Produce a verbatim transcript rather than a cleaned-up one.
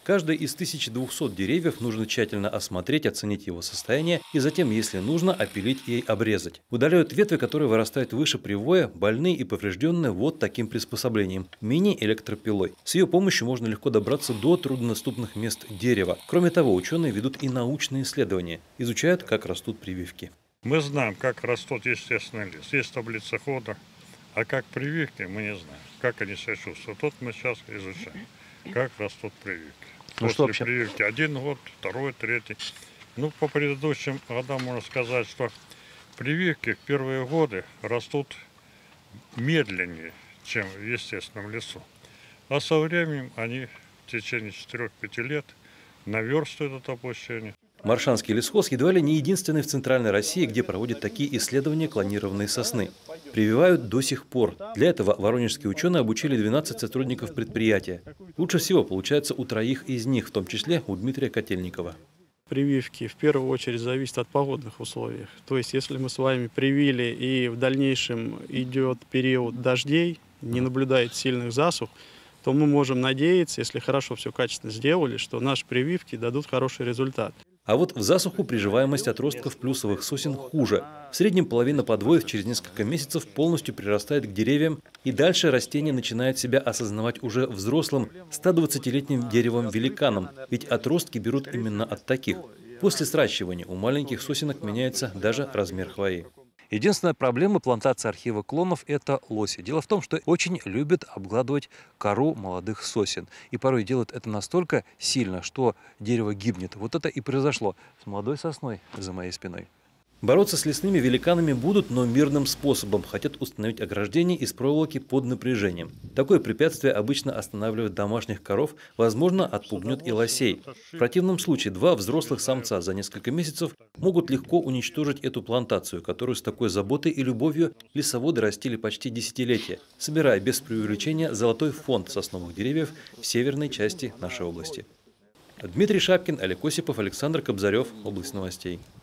Каждый из тысячи двухсот деревьев нужно тщательно осмотреть, оценить его состояние и затем, если нужно, опилить и обрезать. Удаляют ветви, которые вырастают выше привоя, больные и поврежденные вот таким приспособлением – мини-электропилой. С ее помощью можно легко добраться до труднодоступных мест дерева. Кроме того, ученые ведут и научные исследования, изучают, как растут прививки. Мы знаем, как растут естественный лес. Есть таблица хода, а как прививки мы не знаем. Как они себя чувствуют. Вот мы сейчас изучаем, как растут прививки. Ну, После что вообще? прививки один год, второй, третий. Ну, по предыдущим годам можно сказать, что прививки в первые годы растут медленнее, чем в естественном лесу. А со временем они в течение четырёх-пяти лет наверстывают это опущение. Маршанский лесхоз едва ли не единственный в Центральной России, где проводят такие исследования клонированной сосны. Прививают до сих пор. Для этого воронежские ученые обучили двенадцать сотрудников предприятия. Лучше всего получается у троих из них, в том числе у Дмитрия Котельникова. Прививки в первую очередь зависят от погодных условий. То есть, если мы с вами привили и в дальнейшем идет период дождей, не наблюдает сильных засух, то мы можем надеяться, если хорошо все качественно сделали, что наши прививки дадут хороший результат. А вот в засуху приживаемость отростков плюсовых сосен хуже. В среднем половина подвоев через несколько месяцев полностью прирастает к деревьям, и дальше растение начинает себя осознавать уже взрослым, ста двадцатилетним деревом-великаном, ведь отростки берут именно от таких. После сращивания у маленьких сосенок меняется даже размер хвои. Единственная проблема плантации архива клонов – это лоси. Дело в том, что очень любят обгладывать кору молодых сосен. И порой делают это настолько сильно, что дерево гибнет. Вот это и произошло с молодой сосной за моей спиной. Бороться с лесными великанами будут, но мирным способом. Хотят установить ограждение из проволоки под напряжением. Такое препятствие обычно останавливает домашних коров, возможно, отпугнет и лосей. В противном случае два взрослых самца за несколько месяцев могут легко уничтожить эту плантацию, которую с такой заботой и любовью лесоводы растили почти десятилетия, собирая без преувеличения золотой фонд сосновых деревьев в северной части нашей области. Дмитрий Шапкин, Олег Осипов, Александр Кобзарев. Область новостей.